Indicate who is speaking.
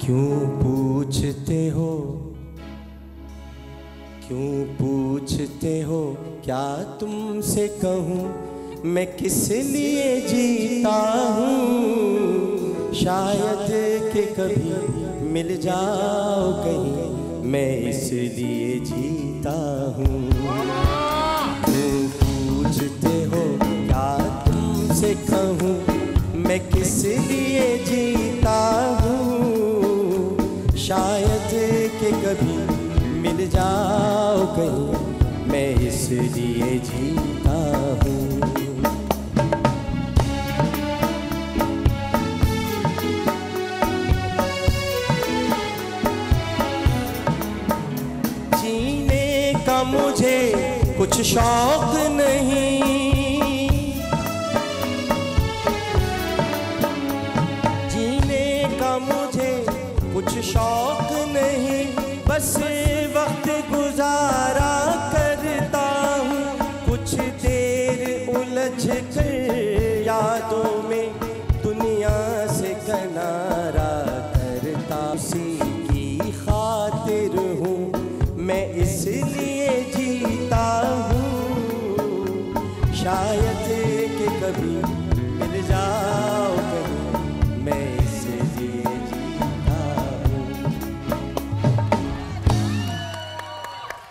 Speaker 1: क्यों पूछते हो क्या तुमसे कहूँ मैं किस लिए जीता हूँ। शायद कि कभी मिल जाओ कहीं मैं इसलिए जीता हूँ। क्यों पूछते हो क्या तुमसे कहूँ मैं किस लिए जीता हूँ। शायद कि कभी मिल जाओ कहीं मैं इसलिए जीता हूँ। जीने का मुझे कुछ शौक नहीं, जीने का मुझे कुछ शौक नहीं, बस वक्त गुजारा करता हूँ। कुछ देर उलझ कर यादों में दुनिया से किनारा करता। उसी की खातिर हूँ मैं इसलिए जीता हूँ। शायद कि कभी मिल जाओ कहीं मैं